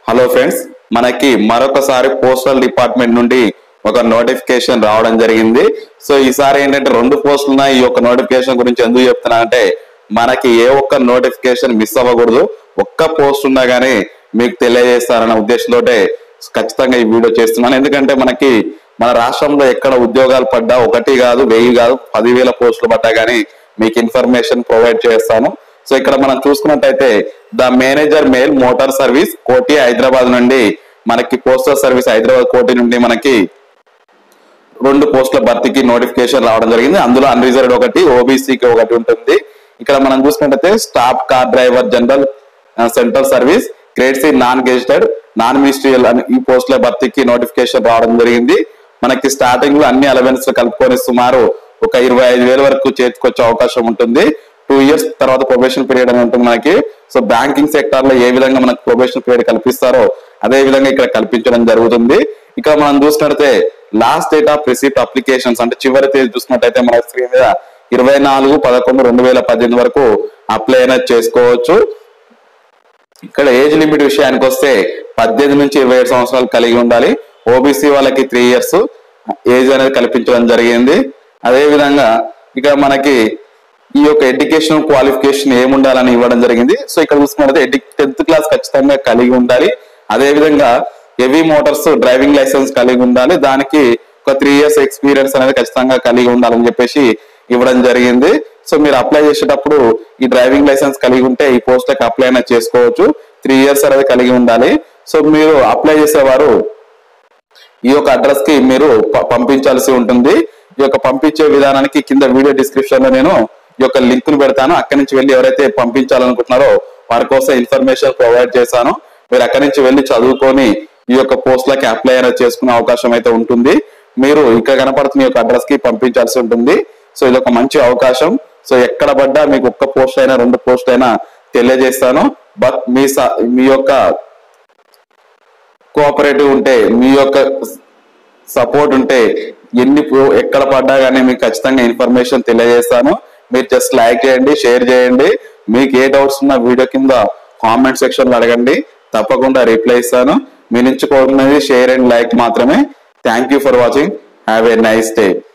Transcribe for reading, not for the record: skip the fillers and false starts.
Hello friends, మనకి మరొకసారి postal department నుండి ఒక నోటిఫికేషన్ రావడం జరిగింది. సో ఈసారి ఏంటంటే 2 పోస్టులు ఉన్నాయి. ఈ యొక్క నోటిఫికేషన్ గురించి ఎందుకు చెప్తున్నా అంటే మనకి ఏ ఒక్క నోటిఫికేషన్ మిస్ అవ్వకూడదు. ఒక్క పోస్ట్ ఉన్నా కానీ మీకు తెలియజేస్తారన్న ఉద్దేశంతో ఖచ్చితంగా ఈ వీడియో చేస్తున్నాను. ఎందుకంటే మనకి మన రాష్ట్రంలో ఎక్కడ ఉద్యోగాలు పడ్డా 1 కాదు 1000 కాదు 10,000 పోస్టులు పడ్డా కానీ మీకు ఇన్ఫర్మేషన్ ప్రొవైడ్ చేస్తాను. సో ఇక్కడ మనం చూసుకున్నట్టయితే the manager mail motor service Koti Hyderabad నుండి మనకి పోస్టల్ సర్వీస్ హైదరాబాద్ కోటి నుండి మనకి 2 పోస్టుల భర్తీకి నోటిఫికేషన్ రావడం జరిగింది. అందులో అన్రిజర్వ్డ్ ఒకటి, ఓబీసీకి ఒకటి ఉంటుంది. ఇక్కడ మనం చూసుకున్నట్టయితే staff car driver general central service grade C non gazetted non ministerial అని ఈ పోస్టుల భర్తీకి నోటిఫికేషన్ రావడం జరిగింది. మనకి స్టార్టింగ్ లో అన్ని అలవెన్స్ కలుపుకొని సుమారు ఒక 25,000 వరకు చేర్చుకొచ్చే అవకాశం ఉంటుంది. 2 years తర్వాత ప్రొబేషన్ పీరియడ్ అని ఉంటుంది మనకి. సో బ్యాంకింగ్ సెక్టర్ లో ఏ విధంగా మనకు ప్రొబేషన్ పీరియడ్ కల్పిస్తారో అదే విధంగా ఇక్కడ కల్పించడం జరుగుతుంది. ఇక్కడ మనం చూసినట్లయితే last date of receipt applications అంటే చివరి తేదీ చూసినట్టయితే మన స్క్రీన్ మీద 24/11/2018 వరకు అప్లై అనేది చేసుకోవచ్చు. ఇక్కడ ఏజ్ లిమిట్ విషయానికి వస్తే 18 నుంచి 27 సంవత్సరాలు కలిగి ఉండాలి. ఓబీసీ వాళ్ళకి 3 years ఏజ్ అనేది కల్పించడం జరిగింది. అదే విధంగా ఇక్కడ మనకి ఈ యొక్క ఎడ్యుకేషన్ క్వాలిఫికేషన్ ఏముండాలని ఇవ్వడం జరిగింది. సో ఇక్కడ చూసుకున్నట్లయితే 10th క్లాస్ ఖచ్చితంగా కలిగి ఉండాలి. అదే విధంగా హెవీ మోటార్స్ డ్రైవింగ్ లైసెన్స్ కలిగి ఉండాలి. దానికి ఒక 3 years ఎక్స్పీరియన్స్ అనేది ఖచ్చితంగా కలిగి ఉండాలని చెప్పేసి ఇవ్వడం జరిగింది. సో మీరు అప్లై చేసేటప్పుడు ఈ డ్రైవింగ్ లైసెన్స్ కలిగి ఉంటే ఈ పోస్ట్కి అప్లై అనేది చేసుకోవచ్చు. 3 years అనేది కలిగి ఉండాలి. సో మీరు అప్లై చేసేవారు ఈ యొక్క అడ్రస్ కి మీరు పంపించాల్సి ఉంటుంది. ఈ యొక్క పంపించే విధానానికి కింద వీడియో డిస్క్రిప్షన్ లో నేను ఈ యొక్క లింక్ ను పెడతాను. అక్కడి నుంచి వెళ్ళి ఎవరైతే పంపించాలనుకుంటున్నారో వారి కోసం ఇన్ఫర్మేషన్ ప్రొవైడ్ చేశాను. మీరు అక్కడి నుంచి వెళ్ళి చదువుకొని ఈ యొక్క పోస్ట్లకి అప్లై అనేది చేసుకునే అవకాశం అయితే ఉంటుంది. మీరు ఇక్కడ కనపడుతున్న ఈ యొక్క అడ్రస్ కి పంపించాల్సి ఉంటుంది. సో ఇది ఒక మంచి అవకాశం. సో ఎక్కడ పడ్డా మీకు 1 పోస్ట్ అయినా 2 పోస్ట్ అయినా తెలియజేస్తాను. బట్ మీ యొక్క కోఆపరేటివ్ ఉంటే, మీ యొక్క సపోర్ట్ ఉంటే ఎక్కడ పడ్డా కానీ మీకు ఖచ్చితంగా ఇన్ఫర్మేషన్ తెలియజేస్తాను. మీరు జస్ట్ లైక్ చేయండి, షేర్ చేయండి. మీకు ఏ డౌట్స్ ఉన్నా వీడియో కింద కామెంట్ సెక్షన్ లో అడగండి, తప్పకుండా రిప్లై ఇస్తాను. మీ నుంచి కోరుకునేది షేర్ అండ్ లైక్ మాత్రమే. Thank you for watching. Have a nice day.